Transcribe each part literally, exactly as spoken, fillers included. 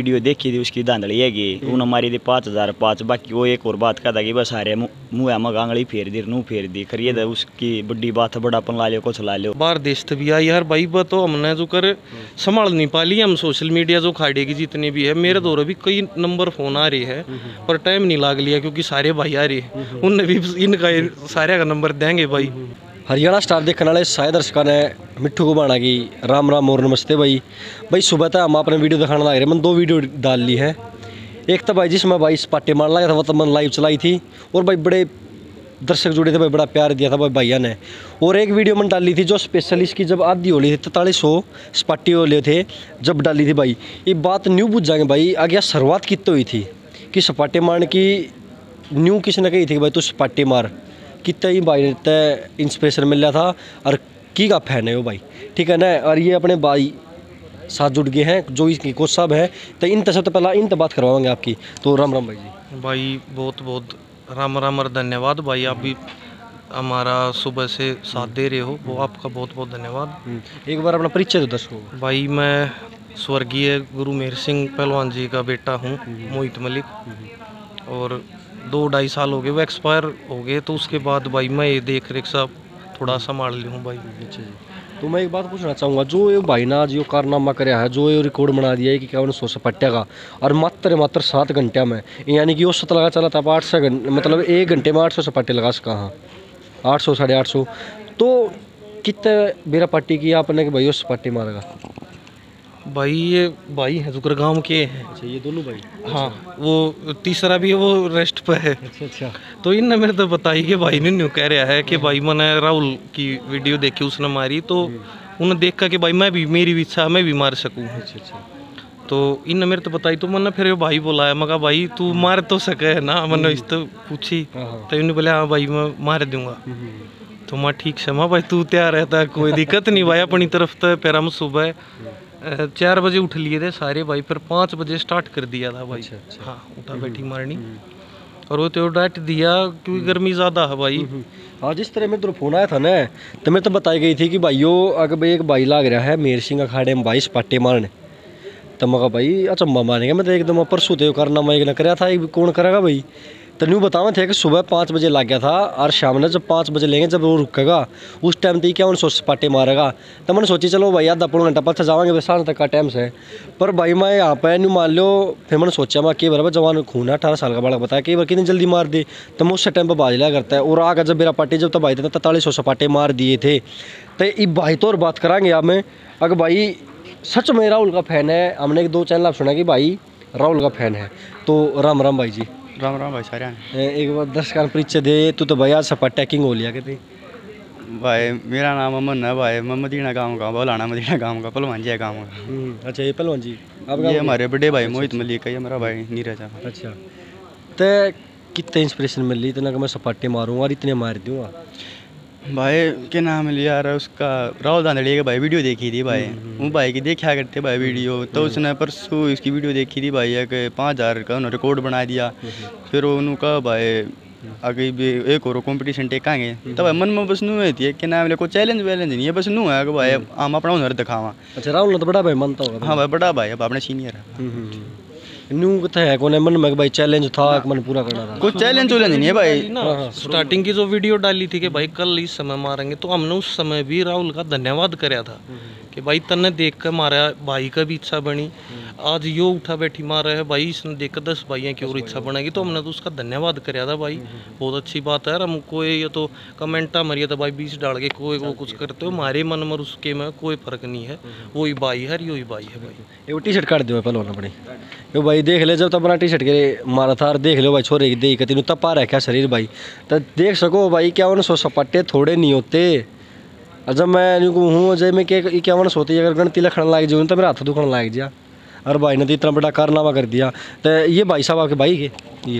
Video देखी थी उसकी धांधली है कि उन्होंने मारी थी पाँच हज़ार पाँच। बाकी वो एक और बात कहता कि बस सारे मुँह में आंगली फेर दी नूह फेर दी करिए तो उसकी बड़ी बात है, बड़ापन ला लियो कुछ ला लियो। बाहर देश भी आई यार भाई, वो तो हमने जो कर संभाल नहीं पा ली हम सोशल मीडिया जो खाड़े की जितनी भी है। मेरे दौरे भी कई नंबर फोन आ रही है पर टाइम नहीं लाग लिया क्योंकि सारे भाई आ रहे उनने भी इनका सारे का नंबर देंगे भाई। हरियाणा स्टार देखने वाले सारे दर्शकों ने मिट्ठू को बाना की राम राम और नमस्ते भाई। भाई सुबह तक हम अपने वीडियो दिखाने लग रहे, मैंने दो वीडियो डाल ली है। एक तो भाई जिसमें भाई स्पाटे मारने लगा था वो तो मैंने लाइव चलाई थी और भाई बड़े दर्शक जुड़े थे भाई, बड़ा प्यार दिया था भाई भैया ने। और एक वीडियो मैंने डाली थी जो स्पेशल इसकी जब आधी होली थी तैंतालीस सौ स्पाटे होले थे जब डाली थी भाई। ये बात न्यू बुझ जाएंगे भाई, आगे शुरुआत कितने हुई थी कि स्पाटे मारने की न्यू किसने कही थी कि भाई तू स्पाटे मार, कितना ही भाई ने इंस्पिरेशन मिल रहा था और की का फैन है वो भाई, ठीक है ना। और ये अपने भाई साथ जुड़ गए हैं जो इसकी कोच साहब है, तो इन सबसे पहला इन तो बात करवाएंगे आपकी। तो राम राम भाई जी। भाई बहुत बहुत राम राम और धन्यवाद भाई, आप भी हमारा सुबह से साथ दे रहे हो, वो आपका बहुत बहुत धन्यवाद। एक बार अपना परिचय दो दर्शकों को। भाई मैं स्वर्गीय गुरु मेहर सिंह पहलवान जी का बेटा हूँ, मोहित मलिक, और दो ढाई साल हो गए वो एक्सपायर हो गए, तो उसके बाद भाई मैं ये देख रेख सब थोड़ा संभाल ली हूँ भाई। अच्छा जी। तो मैं एक बात पूछना चाहूँगा, जो ये भाई ना जो कारनामा कराया है, जो ये रिकॉर्ड बना दिया है कि क्या सौ सपट्टे का और मात्र मात्र सात घंटे में, यानी कि वो सत लगा चला था आठ सौ घंटे मतलब एक घंटे में आठ सौ सपाटे लगा सका। हाँ आठ सौ साढ़े आठ सौ तो कितने बेरा पट्टी की आपने कि भाई उस सपाटे मारेगा भाई। ये भाई है जुकर गांव के हैं। अच्छा ये दोनों भाई। हाँ वो तीसरा भी है वो रेस्ट पे है। अच्छा अच्छा। तो इनने मेरे तो बताई कि भाई ने न्यू कह रहा है कि भाई मैंने राहुल की वीडियो देखी उसने मारी, तो उन्हें देखा कि भाई मैं भी मेरी भी इच्छा मैं भी मार सकूँ। अच्छा अच्छा। तो इनने मेरे तो बताई, तो मैंने फिर भाई बुलाया, मैं कहा भाई तू मार तो सके है ना, मैंने इस तो पूछी तो इन्होंने बोला हाँ भाई मैं मार दूंगा। तो मैं ठीक से मैं भाई तू तैयार रहता है कोई दिक्कत नहीं भाई, अपनी तरफ तो फिर हम सुबह चार बजे उठ लिए थे सारे भाई, फिर पाँच बजे स्टार्ट कर दिया था भाई। अच्छा, अच्छा। हाँ उठा बैठी मारनी और वो तो डांट दिया क्योंकि गर्मी ज़्यादा है भाई। हाँ जिस तरह मेरे तो फोन आया था ना तो मैं तो बताई गई थी कि भाइयों अगर भाई एक भाई लाग रहा है मेहर सिंह अखाड़े में भाई स्पाटे मारने, तो मैं भाई अचंबा मारेंगे। मैं तो एकदम परसों तो करना मैं एक न कराया था, कौन करेगा भाई। तो न्यू बतावा थे कि सुबह पाँच बजे लग गया था और शाम ने जब पाँच बजे लेंगे जब वो रुकेगा उस टाइम तो क्या उन सौ सपाटे मारेगा। तो मैंने सोची चलो भाई आधा पौना घंटा पत्थर जावांगे सांझ तक का टाइम से, पर भाई मैं यहाँ पे न्यू मान लो। फिर मैंने सोचा मैं कई बार जवान खून है अठारह साल का बड़ा बताया कई बार कितनी जल्दी मार दी, तो मैं उस टाइम पर बाज लिया करता है। और आकर जब मेरा पार्टी जब तो भाई थे तैंतालीस सौ सपाटे मार दिए थे। तो ये भाई तो और बात कराएंगे आप में, अगर भाई सच में राहुल का फैन है, हमने एक दो चैनल आप सुना कि भाई राहुल का फैन है। तो राम राम भाई जी। राम राम भाई सारे। एक बार दर्शकों परिचय दे तू तो भाई आज सपाटा किंग हो लिया कहते भाई। मेरा नाम अमन है भाई, मैं मदीना गाँव का, बोलाना मदीना गाँव का, पहलवान जी गाँव का। अच्छा ये पहलवान जी आप ये हमारे बड़े भाई मोहित मलिक है, ये मेरा भाई नीरज है। अच्छा तो कितने इंस्पिरेशन मिल रही इतना कि मैं सपाटे मारूंगा और इतने मार दूंगा भाई। क्या नाम लिया यार उसका, राहुल धांधली का भाई वीडियो देखी थी भाई, वो भाई की देखा करते भाई वीडियो, तो उसने परसों इसकी वीडियो देखी थी भाई कि पाँच हज़ार का उन्होंने रिकॉर्ड बना दिया। फिर उन्होंने कहा भाई आगे भी एक और कंपटीशन टेकाएंगे, तो भाई मन में बस नू है कि नाम ले कोई चैलेंज वैलेंज नहीं है, बस नू है कि भाई हम अपना हुनर दिखावा। अच्छा राहुल तो बड़ा भाई मानता होगा। हाँ भाई बड़ा भाई अब अपने सीनियर है। न्यू कथा है कौन मन में भाई चैलेंज था कि मन पूरा करना था, कोई चैलेंज वैलेंज नहीं है भाई ना। स्टार्टिंग की जो वीडियो डाली थी कि भाई कल इस समय मारेंगे, तो हमने उस समय भी राहुल का धन्यवाद कराया था कि भाई तन्ने देख कर मारा, भाई का भी इच्छा बनी। आज यो उठा बैठी मार रहा है भाई, इसने देख कर दस भाइयों की और इच्छा बनेगी, तो हमने तो उसका धन्यवाद कराया था भाई। बहुत अच्छी बात है। हम कोई ये तो कमेंटा मरिए तो भाई बीस डाल के कोई वो कुछ करते हो, हमारे मन में उसके में कोई फर्क नहीं है, वही भाई है यो ही भाई है भाई। ये टी शर्ट काट दो पहलवान अपनी यो भाई देख ले, जब तक अपना टी शर्ट के मारा था देख लो भाई छोरे की दे कती तपा रखा शरीर भाई, तो देख सको भाई क्या उन्हें सौ सपाटे थोड़े नहीं होते। और जब मैं हूँ जब मैं क्या वन सोती अगर गणती लखन लाग जाऊँ तो मेरा हाथ दुखन लाग जा, और भाई ने तो इतना बड़ा कारनामा कर दिया। तो ये भाई साहब आपके भाई के ये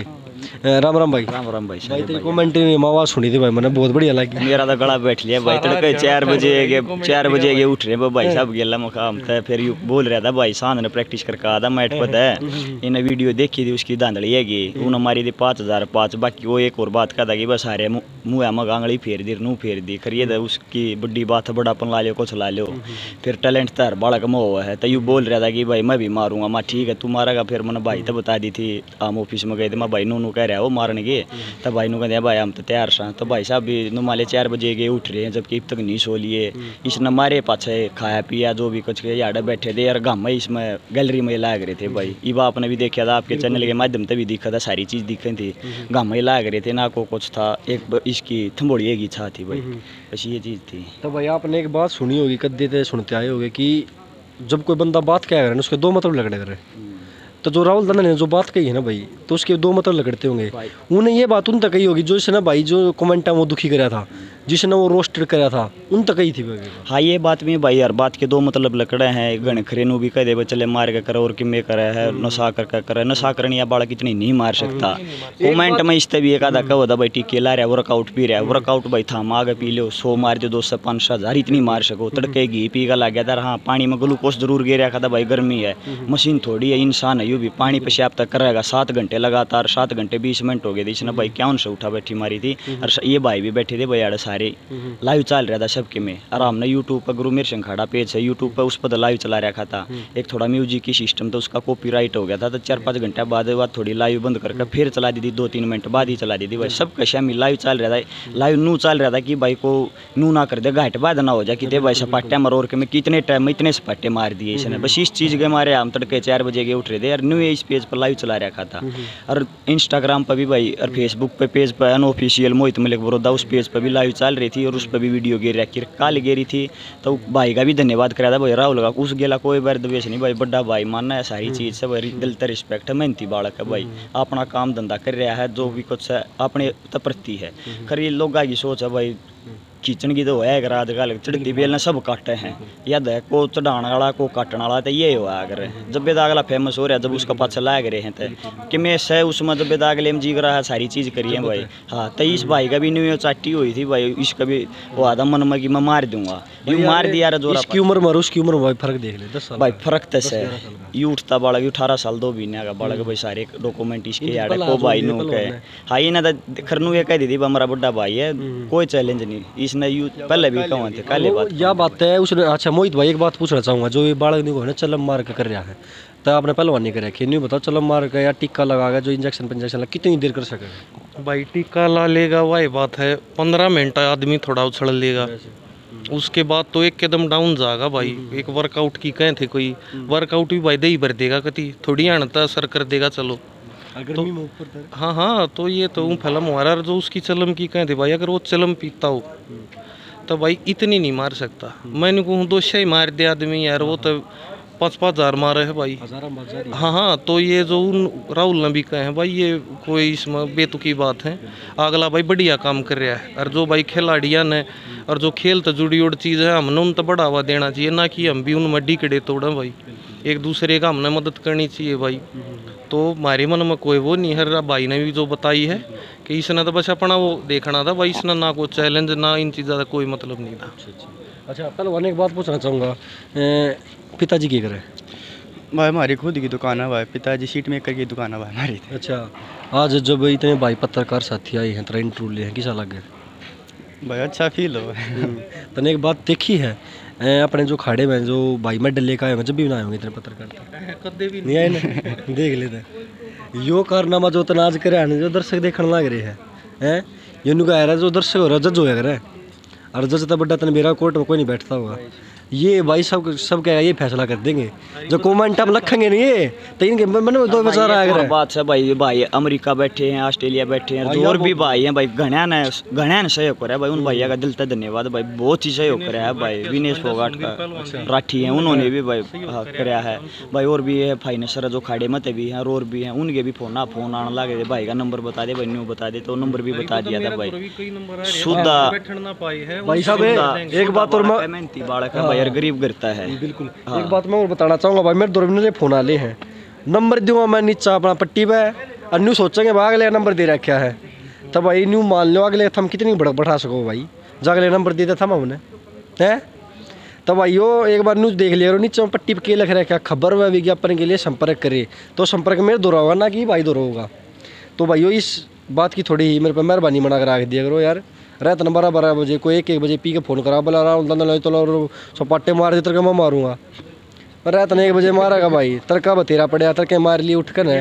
राम राम भाई। राम राम भाई भाई तेरी कमेंट में आवाज़ सुनी थी भाई, मैंने बहुत बढ़िया लगी। मेरा तो गला बैठ लिया भाई, तड़के चार बजे के चार बजे के उठ रहे भाई साहब गेला मुकाम था। फिर यू बोल रहा था भाई सांध ने प्रैक्टिस करके आधा मैट पता है इन्हें वीडियो देखी थी उसकी धांधली है कि उन्हें मारी थी पाँच हज़ार पाँच। बाकी वो एक और बात का था कि बस सारे मुँह मग आंगली फेर दी नू फेर दी करिए था उसकी बड़ी बात है, बड़ापन ला लियो कुछ ला लियो। फिर टैलेंट तो हर बालक में हुआ है। तो यू बोल रहा था कि भाई मैं भी मारूंगा। मैं ठीक है तू मारेगा। फिर मैंने भाई तो बता दी थी आम ऑफिस में गए थे मैं भाई नू नू कह रहा है वो मारने के। तब भाई नू कहते भाई हम तो तैयार सा। तो भाई साहब भी नुमाले चार बजे के उठ रहे हैं जबकि अब तक नहीं सो लिए। इसने मारे पाछे खाया पिया जो भी कुछ के यार बैठे थे यार घाम इसमें गैलरी में लाग रहे थे भाई। इवा आपने भी देखा था आपके चैनल के माध्यम से भी दिखा था, सारी चीज़ दिखी थी। घाम में लाग रहे थे ना को कुछ था। एक इसकी थम्बोड़िए की छा थी भाई, बस ये चीज़ थी। तो भाई आपने एक बात सुनी होगी कद्दे थे सुनते आए होगे कि जब कोई बंदा बात क्या करे उसके दो मतलब लगने करे। तो जो राहुल दादा ने जो बात कही है ना भाई, तो उसके दो मतलब लगते होंगे। उन्हें ये बात उन तक कही होगी जो इसने भाई जो कमेंट है वो दुखी कराया था, जिसने वो रोस्टेड कराया था, उन तक कही थी भाई। हाँ ये बात में भाई यार बात के दो मतलब लकड़े हैं। गण खरे नू भी कह दे चले मार के करे और किमे करे है नशा करके करे। नशा करने या बालक इतनी नहीं मार सकता। कमेंट में इस तभी एक आधा कहो था भाई टीके ला रहा है वर्कआउट पी रहा है। वर्कआउट भाई था आगे पी लो सौ मार दो दो सौ पाँच सौ हज़ार इतनी मार सको। तड़के घी पी का लग गया था। हाँ पानी में ग्लूकोज जरूर गिर रखा था भाई, गर्मी है मशीन थोड़ी है इंसान है यू भी पानी पेशाब तक करेगा। सात घंटे लगातार सात घंटे बीस मिनट हो गए थे। इसने भाई क्या उनसे उठा बैठी मारी थी। और ये भाई भी बैठे थे भाई यार सारे लाइव चल रहा था सबके में आराम ने। यूट्यूब पर गुरु मेर संखाड़ा पेज है यूट्यूब पर उस पर लाइव चला रखा था। एक थोड़ा म्यूजिक की सिस्टम तो उसका कॉपीराइट हो गया था। तो चार पाँच घंटे बाद बाद थोड़ी लाइव बंद करके फिर चला दी थी, दो तीन मिनट बाद ही चला दी थी भाई। सब कशा में लाइव चल रहा था। लाइव नू चल रहा था कि भाई को नू ना कर दे घाट बाद ना हो जाए कि भाई सपाटे मरोड़ के मैं कितने टाइम में इतने सपाटे मार दिए इसने। बस इस चीज़ के मारे हम तड़के चार बजे के उठ रहे थे यार। न्यू इस पेज पर लाइव चला रखा था। और इंस्टाग्राम पर भी भाई और फेसबुक पे पेज पर अनऑफिशियल मोहित मलिक बड़ौदा उस पेज पर भी लाइव चल रही थी और उस पर भी वीडियो गिर रखी काल गिरी थी। तो भाई का भी धन्यवाद करा था भाई राहुल का। उस गेला कोई बार द्वेष नहीं भाई, बड़ा भाई मानना है सारी चीज़ से भाई दिल तक रिस्पेक्ट है। मेहनती बालक है भाई, अपना काम धंधा कर रहा है जो भी कुछ है अपने प्रति है। खरी लोग की सोच है भाई खींचन की तो है अगर आजकल चढ़ती बेल ने सब काटे हैं याद है को चढ़ाने वाला को काटने वाला। तो ये हुआ अगर जब बेदा अगला फेमस हो रहा है जब उसका पाछा लाग रहे हैं तो कि मैं सह उसमें जब बेदा अगले में जी रहा है सारी चीज़ करिए भाई। हाँ तो इस भाई का भी न्यू चाटी हुई थी भाई। इसका भी वो आधा मन में कि मैं मार दूंगा यू मार दिया रे जोरा। इसकी उम्र में उसकी उम्र में भाई फर्क देख ले दस साल भाई फर्क तो है। यू उठता बालक अठारह साल दो महीने का बालक भाई सारे डॉक्यूमेंट इसके यार को भाई नु कहे। हाँ ये ना खरनू ये कह दी थी हमारा बड़ा भाई है कोई चैलेंज नहीं इसने यू पहले भी कहूँ थे काले बात या बात है उसने। अच्छा मोहित भाई एक बात पूछना चाहूँगा जो ये बालक नहीं को है ना चलम मार के कर रहा है तो आपने पहलवानी कर रखी नहीं बताओ चलम मार के या टिक्का लगा के जो इंजेक्शन इंजेक्शन लगा कितनी देर कर सकेगा भाई टीका ला लेगा वही बात है। पंद्रह मिनट आदमी थोड़ा उछल लेगा उसके बाद तो एक कदम डाउन जाएगा भाई। एक वर्कआउट की कहें थे कोई वर्कआउट भी भाई दही भर देगा कति थोड़ी आणता असर कर देगा चलो। तो हाँ हाँ तो ये तो फिल्म हमारा जो उसकी चलम की कहें थे भाई अगर वो चलम पीता हो तो भाई इतनी नहीं मार सकता। मैंने कहूँ दो ही मार दिया आदमी यार वो तो पाँच पाँच हज़ार मारे है भाई। हाँ हाँ तो ये जो उन राहुल ने भी कहे हैं भाई ये कोई इसमें बेतुकी बात है। अगला भाई बढ़िया काम कर रहा है और जो भाई खिलाड़ियाँ ने और जो खेल तो जुड़ी उड़ चीज़ है हमने उन तो बढ़ावा देना चाहिए ना कि हम भी उन मड्डी कड़े तोड़ें भाई। एक दूसरे का हमने मदद करनी चाहिए भाई। तो हमारे मन में कोई वो नहीं है। भाई ने भी जो बताई है कि इसने तो बस अपना वो देखना था भाई। इसने ना कोई चैलेंज ना इन चीज़ों का कोई मतलब नहीं था। अच्छा पहलवान एक बात पूछना चाहूँगा पिताजी की करे भाई हमारी खुद की दुकान है भाई। पिताजी शीट मेकर की दुकान है भाई हमारी। अच्छा आज जब इतने भाई पत्रकार साथी आए हैं तेरा इंटरव्यू लिए हैं किसा लगे भाई? अच्छा फील हो। तने एक बात देखी है अपने जो खाड़े में जो भाई मेडल लेकर आए हैं जब भी बनाए होंगे इतने पत्रकार कदे भी नहीं आए ना देख लेते यो कारनामा जो तनाज करे जो दर्शक देखने लग रहे हैं हैं ये नुका जो दर्शक हो रहा जज होया करे और जज तो बड़ा तन मेरा कोर्ट में कोई नहीं बैठता होगा। ये भाई सब सब क्या ये फैसला कर देंगे जो कमेंट हम रखेंगे नहीं ये तो इनके मन में दो विचार आएगा। बात है भाई भाई अमेरिका बैठे हैं ऑस्ट्रेलिया बैठे हैं और भी भाई हैं भाई घणा ने घणा ने सहयोग करे भाई। उन भैया का दिल तक धन्यवाद भाई बहुत ही सहयोग कराया है भाई। विनेश फोगाट का राठी है उन्होंने भी भाई कराया है भाई। और भी है फाइनेंसर जो खाड़े मत भी हैं और भी हैं उनके भी फोन ना फोन आने लगे थे भाई का नंबर बता दे भाई न्यू बता दे तो नंबर भी बता दिया था भाई। सुधा भाई साहब एक बात और मेहनती बालक है भाई यार गरीब करता है बिल्कुल। एक बात मैं और बताना चाहूँगा भाई मेरे दो फोन आले हैं नंबर दूंगा मैं नीचे अपना पट्टी पे और न्यू सोचेंगे भाई अगले नंबर दे रखा है, तो भाई न्यू मान लो अगले थम कितनी बड़ा बैठा सको भाई, जो अगले नंबर दे देता हम हमने है। तो भाई यो एक बार न्यूज़ देख लिया करो, नीचे पट्टी पे के लिख रखा खबर व विज्ञापन के लिए संपर्क करे, तो संपर्क मेरे दो होगा ना कि भाई दो होगा। तो भाई यो इस बात की थोड़ी ही मेरे पे मेहरबानी मना कर रख दिया करो यार। रात न बारह बारह बजे कोई एक एक बजे पी के फ़ोन करा बोला रहा तो सपाटे मार दे तरह मैं मारूंगा, रात ने एक बजे मारेगा भाई, तरका बतेरा पड़े तरके मार लिए उठ कर।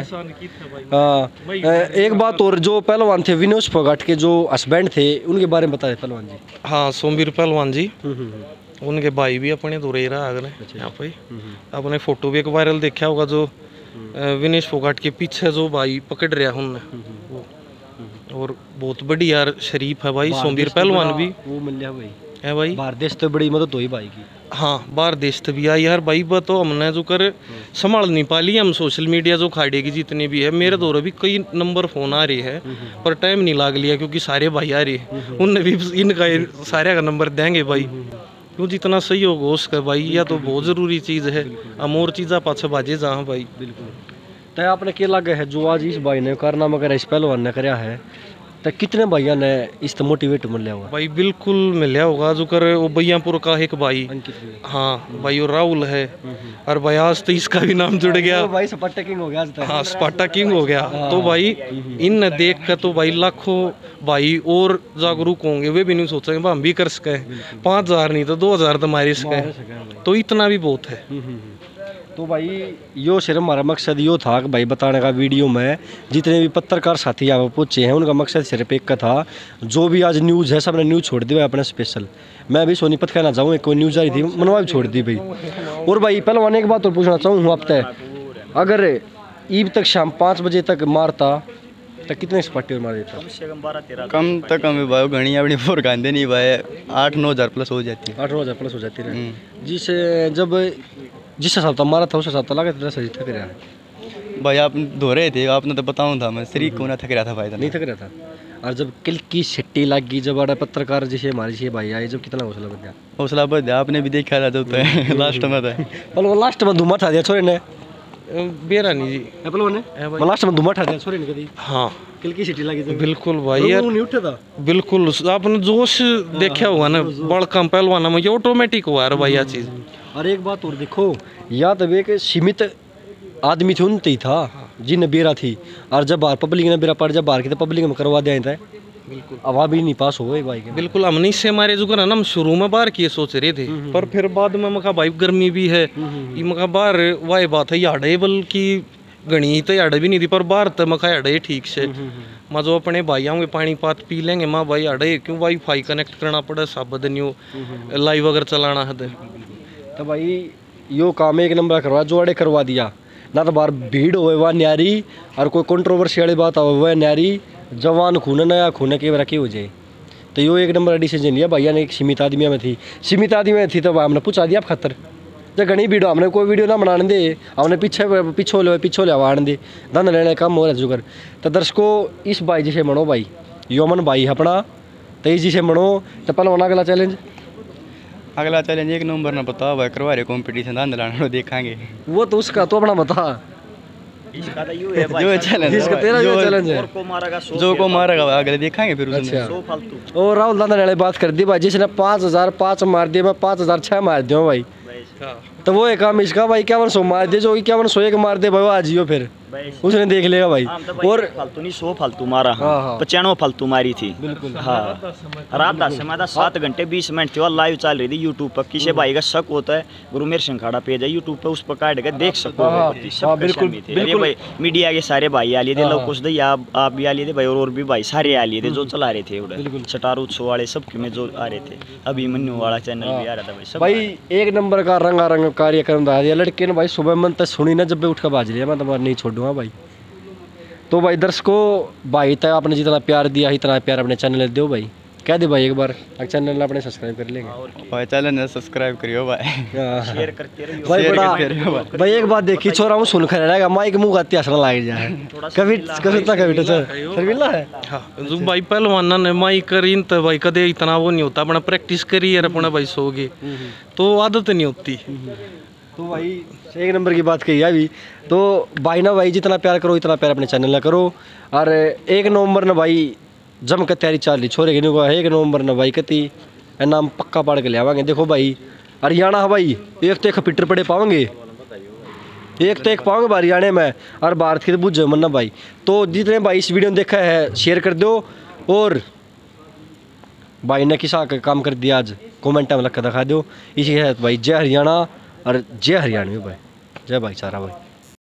हाँ एक बात और, जो पहलवान थे विनोद फोगाट के जो हस्बैंड थे उनके बारे में बताए पहलवान जी। हाँ सोमवीर पहलवान जी, उनके भाई भी अपने दूर ही रहा अगर यहाँ पे अपने फोटो भी एक वायरल देखा होगा, जो विनेश फोगाट के पीछे जो भाई पकड़ रहा उनने वो, और बहुत बड़ी यार शरीफ है भाई सोमवीर पहलवान भी वो मिल गया भाई है भाई। बाहर देश तो बड़ी मदद हुई भाई की। हाँ बाहर देश तो भी आई यार भाई, वो तो हमने जो कर संभाल नहीं पा ली हम सोशल मीडिया जो खाड़े की जितनी भी है। मेरे दौर भी कई नंबर फोन आ रही है पर टाइम नहीं लाग लिया क्योंकि सारे भाई आ रहे हैं, उनने भी इनका सारे का नंबर देंगे भाई, क्यों जितना सही होगा उसका भाई, या तो बहुत ज़रूरी चीज़ है। हम और चीज़ा पाछे बाजे जहाँ भाई। बिल्कुल तो आपने क्या लगा है जो आज इस भाई ने कारनामा करा, इस पहलवान ने कराया है, तो कितने भाइयों ने इस मोटिवेट मिला हुआ भाई? बिल्कुल मिला होगा जो कर वो भैयापुर का एक भाई, हाँ भाई वो राहुल है, और भाई आज तो इसका भी नाम जुड़ गया भाई, स्पार्टा किंग हो गया आज तक। हाँ स्पार्टा किंग हो गया। तो भाई इन देख कर तो भाई लाखों भाई और जागरूक होंगे, वे भी नहीं सोचेंगे हम भी कर सके, पाँच हजार नहीं तो दो हजार तो मारे सके, तो इतना भी बहुत है। तो भाई यो सिर्फ हमारा मकसद यो था कि भाई बताने का वीडियो में जितने भी पत्रकार साथी यहाँ पहुँचे हैं उनका मकसद सिर्फ एक का था, जो भी आज न्यूज़ है सबने न्यूज़ छोड़ दी भाई अपना स्पेशल। मैं भी सोनीपत कहना चाहूँ, एक कोई न्यूज़ आ रही थी मनवा भी छोड़ दी भाई। और भाई पहलवान एक बात और पूछना चाहूँ आप तक, अगर ईद तक शाम पाँच बजे तक मारता तो कितने स्पाटी और मार देता? कम से कम बारह तेरह कम तो कम भाई घनी अपनी फोर गांधे नहीं भाई, आठ नौ हज़ार प्लस हो जाती है। आठ नौ हज़ार प्लस हो जाती है, जिसे जब जिस हिसाब से मारा था उस हिसाब से लगा तेरा शरीर थक रहा है भाई। आप धो रहे थे, आपने तो बताऊँ था मैं, शरीर को ना थक रहा था भाई, नहीं थक रहा था। और जब किल की छिट्टी लग गई, जब बड़ा पत्रकार जैसे हमारे से भाई आए, जब कितना हौसला बढ़ गया? हौसला बढ़ गया, आपने भी देखा था जब तो लास्ट में था। पर वो लास्ट में धुमा ठा दिया छोरे ने, बेरानी जी एप्पल ने लास्ट में धुमा ठा दिया छोरे ने कभी। हाँ किल की छिट्टी लगी बिल्कुल भाई यार, नहीं उठा था बिल्कुल आपने जोश देखा हुआ ना बड़का पहलवान में, ये ऑटोमेटिक हुआ है भाई यह चीज़। और एक बात और देखो, या तब एक सीमित आदमी थे उनते ही था जिन बेरा थी, और जब बाहर पब्लिक ने बेरा पड़, जब बाहर की तो पब्लिक में करवा दिया था, बिल्कुल आवाज भी नहीं पास हो गई भाई के। बिल्कुल हमने इससे हमारे जो ना हम शुरू में बाहर किए सोच रहे थे, पर फिर बाद में मका भाई गर्मी भी है, ये मका बाहर वाह बात है याडे, बल्कि गणी तो याडे भी नहीं थी, पर बाहर तो मका याडे ठीक से माँ जो अपने भाई आऊँगे पानी पात पी लेंगे, माँ भाई याडे क्यों वाई फाई कनेक्ट करना पड़ा सब दिन लाइव अगर चलाना है तो भाई यो काम एक नंबर करवा, जो अड़े करवा दिया ना, तो बाहर भीड़ होए वह न्यारी, और कोई कंट्रोवर्सी वाली बात हो वह न्यारी, जवान खून नया खून के रखी हो जाए। तो यो एक नंबर डिसीजन लिया भैया ने, एक सीमित आदमी में थी, सीमित आदमी में थी तो हमने पूछा दिया आप खतर, जब घनी भीड़ हमने कोई वीडियो ना बनाने दे, हमने पीछे पिछो ले पिछो ले आने दे, धन लेने कम हो रहा जुगर। तो दर्शकों इस भाई जिसे मनो भाई योमन भाई अपना, तो इस जिसे मनो तो पहले होना अगला चैलेंज अगला चैलेंज एक नंबर ना बता भाई, करवा रहे कॉम्पिटिशन धान लाना देखांगे, वो तो उसका तो अपना बता, इसका तो यूं है भाई, जो चैलेंज इसका तेरा जो चैलेंज है, और को मारेगा सौ जो को मारेगा भाई अगले देखांगे फिर उसमें। अच्छा सौ फालतू और राहुल दादा ने बात कर दी भाई, जिसने पाँच हजार पाँच मार दिया, मैं पाँच हजार छः मार दिया भाई, तो वो एक काम इसका भाई इक्यावन सौ मार दे, जो इक्यावन सौ एक मार दे भाई वो आ जियो फिर उसने देख लेगा भाई। और फालतू नहीं सौ फालतू मारा, हाँ, हाँ। पचानवे फालतू मारी थी बिल्कुल हाँ। रात दस समय था, सात घंटे बीस मिनट थी और लाइव चल रही थी यूट्यूब पर। किसी भाई का शक होता है गुरुमेर सिंघाड़ा पेज है यूट्यूब पे, उस पर काट के देख सको। हाँ, हाँ, बिल्कुल, बिल्कुल। भाई मीडिया के सारे भाई आ लिए थे, लोग कुछ दे आप आप भी आ लिए थे भाई, और भी भाई सारे आ लिए थे जो चला रहे थे उधर, स्टार उत्सव वाले सब में जो आ रहे थे, अभिमन्यु वाला चैनल भी आ रहा था भाई सब। भाई एक नंबर का रंगारंग कार्यक्रम था लड़के ने भाई, सुबह मन तक सुनी ना, जब भी उठ कर बाज लिया मैं तुम्हारा नहीं छोड़ूंगा भाई। तो भाई दर्शकों भाई तक आपने जितना प्यार दिया इतना प्यार अपने चैनल दो भाई, कह दे भाई एक बार चैनल अपने सब्सक्राइब कर लेंगे भाई, चैनल सब्सक्राइब करियो भाई, शेयर करते रहिए भाई शेयर बड़ा करते रहियो भाई। भाई एक बात देखी छोरा हूँ सुन कर रहेगा माइक मुँह गाती हंसना लग जाए कभी कभी इतना कभी तो सर मिलना है। हाँ जो भाई पहलवाना ने माई करी तो भाई कदे इतना वो नहीं होता, अपना प्रैक्टिस करी यार अपना भाई सोगे तो आदत नहीं होती। तो भाई एक नंबर की बात कही है अभी तो भाई ना भाई जितना प्यार करो इतना प्यार अपने चैनल ना करो। और एक नवंबर ना भाई जम के तैयारी चाल ली छोरे के नहीं एक नवंबर ना भाई कती नाम पक्का पाड़ के ले आवांगे। देखो भाई हरियाणा है भाई एक तो एक पिटर पड़े पाओगे एक तो एक पाओगे हरियाणा में और भारत की तो बुझ मन्ना भाई। तो जितने भाई इस वीडियो में देखा है शेयर कर दो और भाई ने किसा काम कर दिया आज कमेंट में लग कर दिखा दो। इसी है भाई जय हरियाणा और जय हरियाणवी भाई जय भाईचारा भाई।